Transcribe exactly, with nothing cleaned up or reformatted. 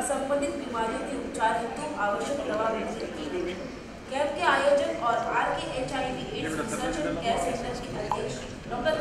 और संबंधित बीमारियों के उपचार हेतु आवश्यक दवा वितरित की गई। कैंप के आयोजक और R K H I V AIDS research and care centre के अध्यक्ष डॉक्टर